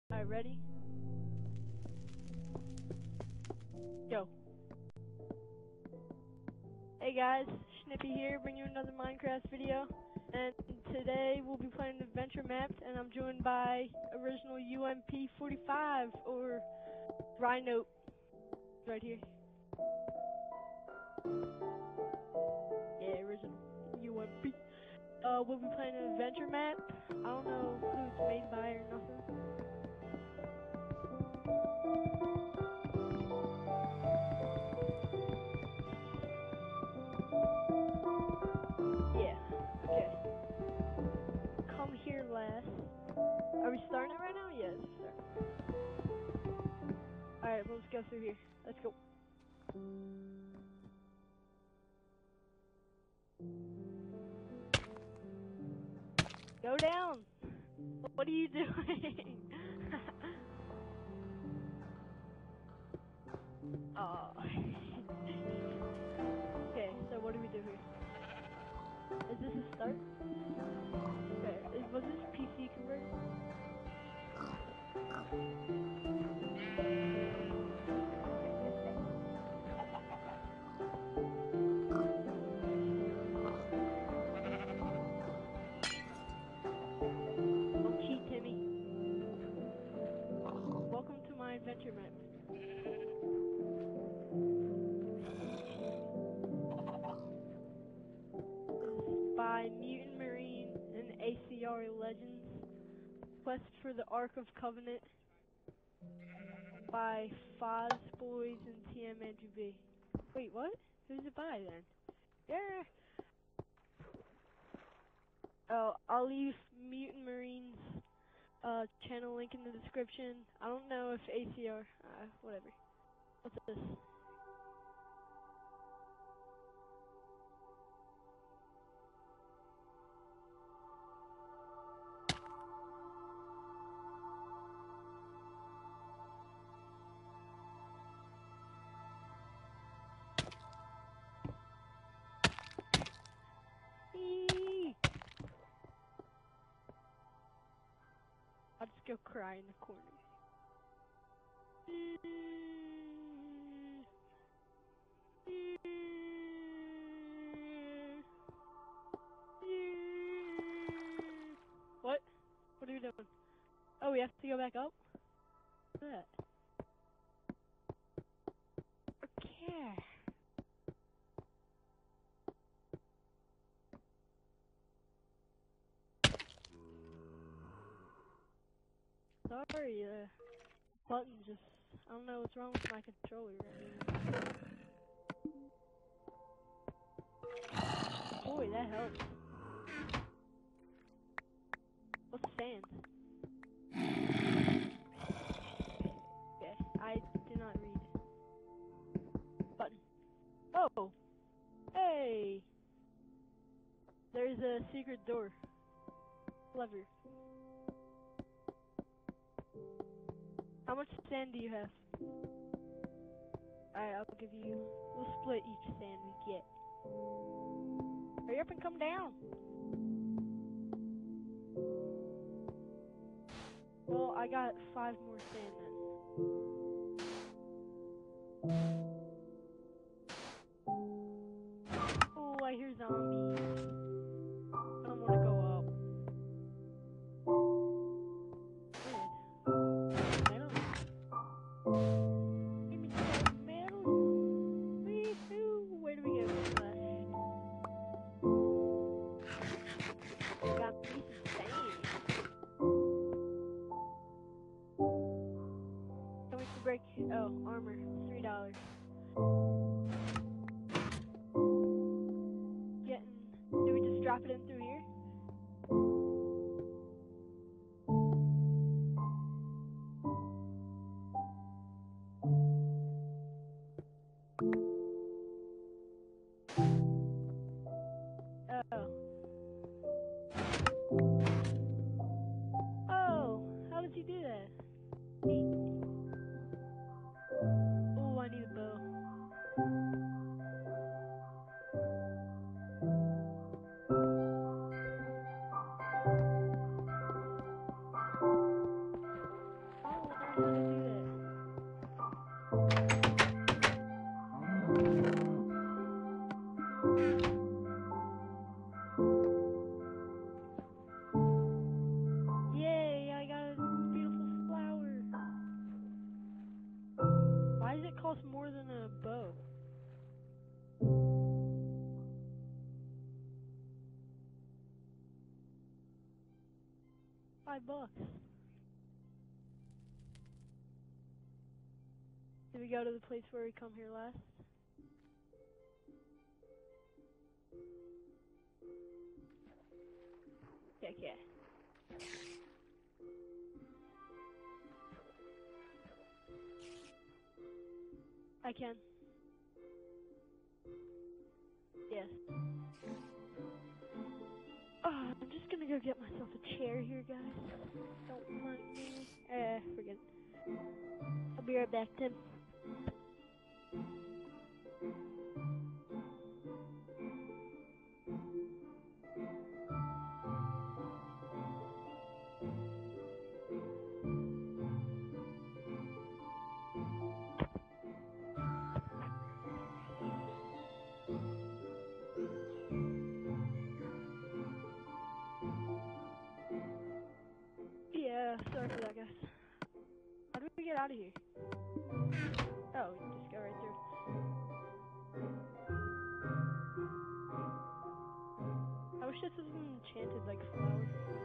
Alright, ready? Go. Hey guys, Snippy here, bringing you another Minecraft video. And today we'll be playing adventure maps, and I'm joined by original UMP 45 or Rhino right here. Yeah, original UMP. We'll be playing an adventure map. I don't know who it's made by or nothing. Yeah, okay. Come here last. Are we starting it right now? Yes. Alright, let's go through here. Let's go. Go down! What are you doing? Oh. Okay, so what do we do here? Is this a start? Okay, was this PC converted? Don't cheat, Timmy. Welcome to my adventure map. This is by Mutant Marine and ACR Legends. Quest for the Ark of Covenant by Foz Boys and TM Andrew B. Wait, what? Who's it by then? Yeah. Oh, I'll leave Mutant Marine's channel link in the description. I don't know if ACR, whatever. What's this? Eee! I'll just go cry in the corner. What? What are we doing? Oh, we have to go back up? What's that? Okay. Sorry, button just, I don't know what's wrong with my controller. Boy, that helps. What's sand? Okay, I did not read. Button. Oh! Hey! There's a secret door. Lever. How much sand do you have? Alright, I'll give you, we'll split each sand we get. Hurry up and come down! Well, I got 5 more sand then. Oh, I hear zombies. I don't want to go up. Weird. Metal? Give me some metal. Wee-hoo. Where do we go last? Got me some sand. Can we break? Oh, armor. $3. Did we just drop it in through here? Oh. Oh, how did you do that? Oh, I need a bow. $5. Did we go to the place where we come here last? Heck yeah. I can. Yes. I'm just gonna go get myself a chair here, guys. Don't mind me. Forget it. I'll be right back, Tim. Yeah, sorry for that, guys. How do we get out of here? Oh, we just go right through. I wish this was an enchanted, like, flower.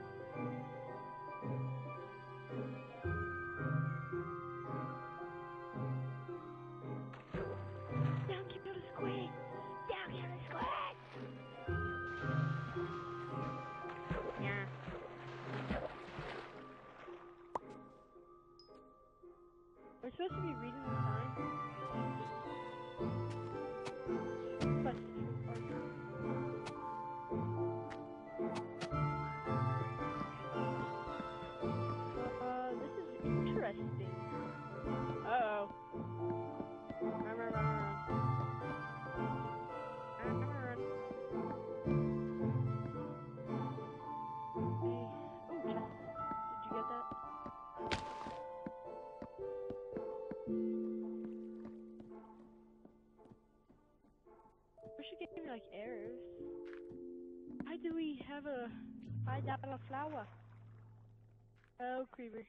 Down, kill the squid! Down, kill the squid! Yeah. We're supposed to be reading the sign. But this is interesting. Uh-oh. Run, run, run, run. Run, run, run. Oh, chest. Did you get that? Wish it gave me, like, arrows. Why do we have a $5 flower? Oh, creeper.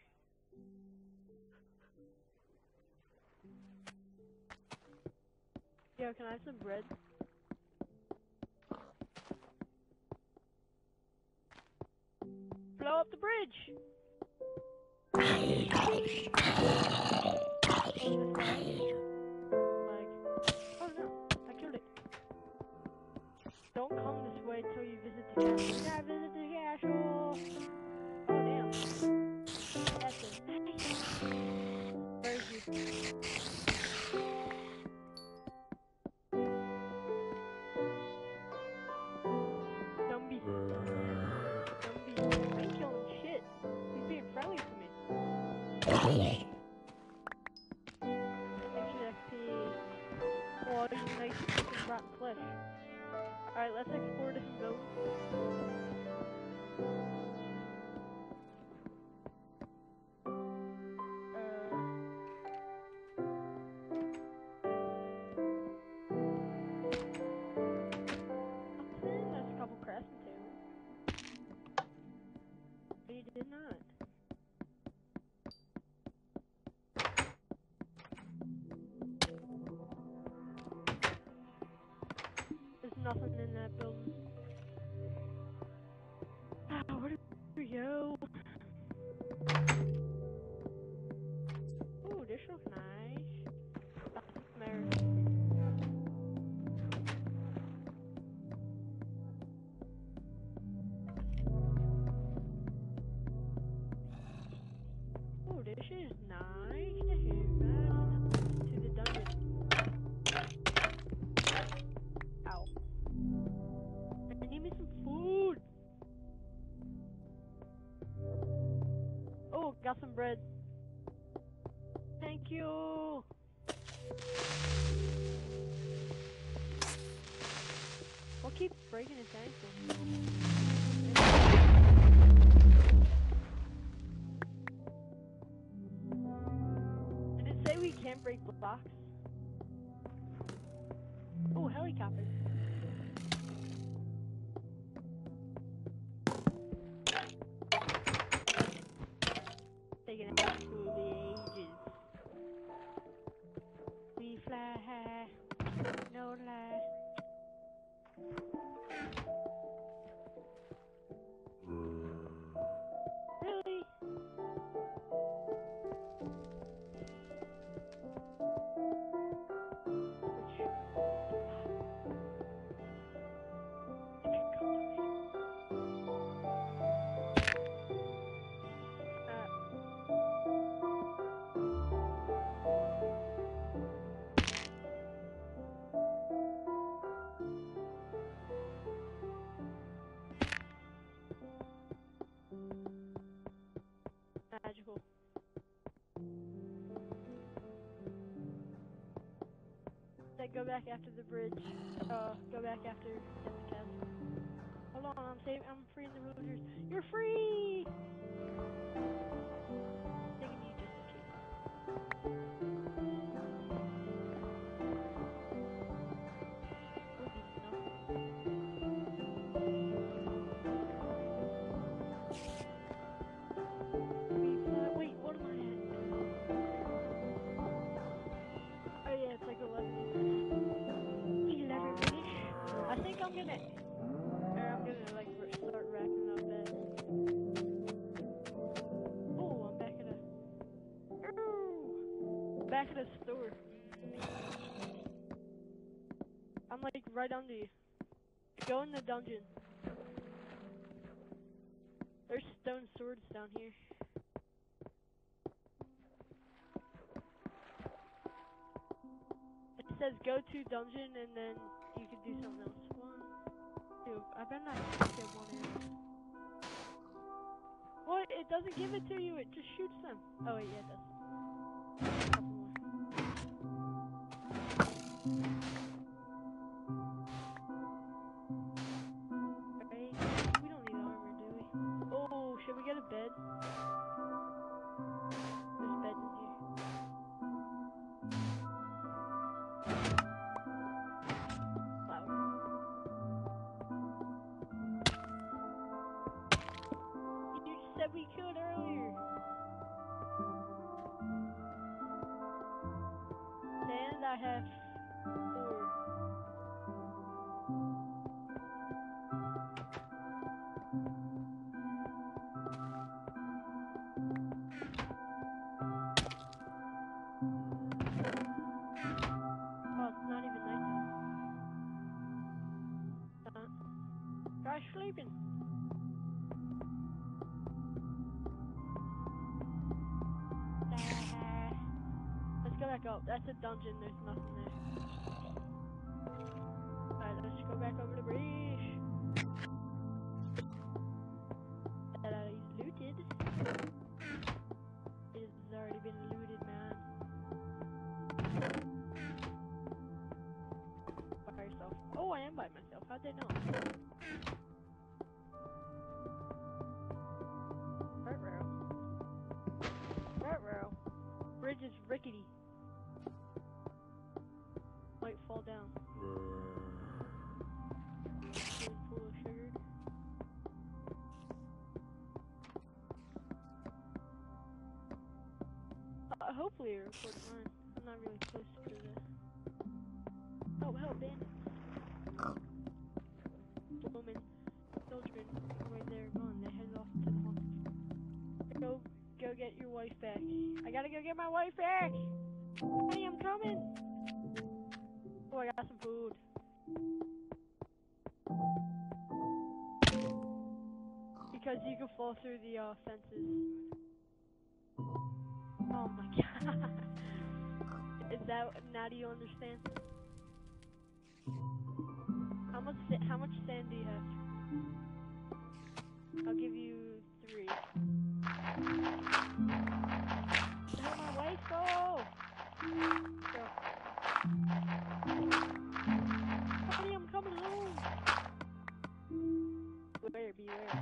Yo, can I have some bread? Blow up the bridge! Like, oh no, I killed it. Don't come this way until you visit the castle. Yeah, visit the castle! Oh damn. That's it. Where is he? Dumby. Dumby. I ain't killing shit. He's being friendly to me. Extra XP. Oh, he's nice fucking rotten flesh. Alright, let's explore different buildings. There's a couple crafting tables. But you did not. There's nothing in that building. Where did we go? Ooh, this looks nice. There. Ooh, this is nice to hear. To the dungeon. Ow. I need me some food. Oh, got some bread. Thank you. What keeps breaking his ankle? Did it say we can't break blocks? Oh, helicopter. Taking it back to the ages. We fly high, no lie. Really? said go back after the bridge. Go back after the castle. Hold on, I'm freeing the villagers. You're free! Taking you just in case. Wait, what am I at? Oh yeah, it's like 11 minutes. I think I'm gonna like start wrapping up bed. Oh, I'm back at a store. I'm like right under you. Go in the dungeon. There's stone swords down here. It says go to dungeon and then you can do something else. 1, 2. I better not get one arrow. What? It doesn't give it to you. It just shoots them. Oh wait, yeah, it does. A couple more. Alright. We don't need armor, do we? Oh, should we get a bed? There's beds in here. Flower. You just said we could earlier. Sand, I have 4. Oh, it's not even nighttime. Try sleeping. Let's go back up. That's a dungeon. There's nothing there. Alright, let's go back over the bridge. That is looted. It has already been looted, man. By yourself. Oh, I am by myself. How'd they know? Ruh-roh. Bridge is rickety. Might fall down. Really full of sugar. Hopefully it records mine. I'm not really close to the... Oh, help, bandits. Woman, children, right there, gone. They headed off to the haunted. Go get your wife back. I gotta go get my wife back! Honey, I'm coming! Oh, I got some food. Because you can fall through the fences. Oh my god. Is that, now do you understand? How much sand do you have? I'll give you 3. Let my wife go! Go. Honey, I'm coming home! Beware.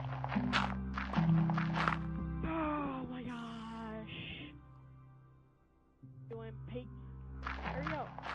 Oh my gosh. You want Pete? Hurry up.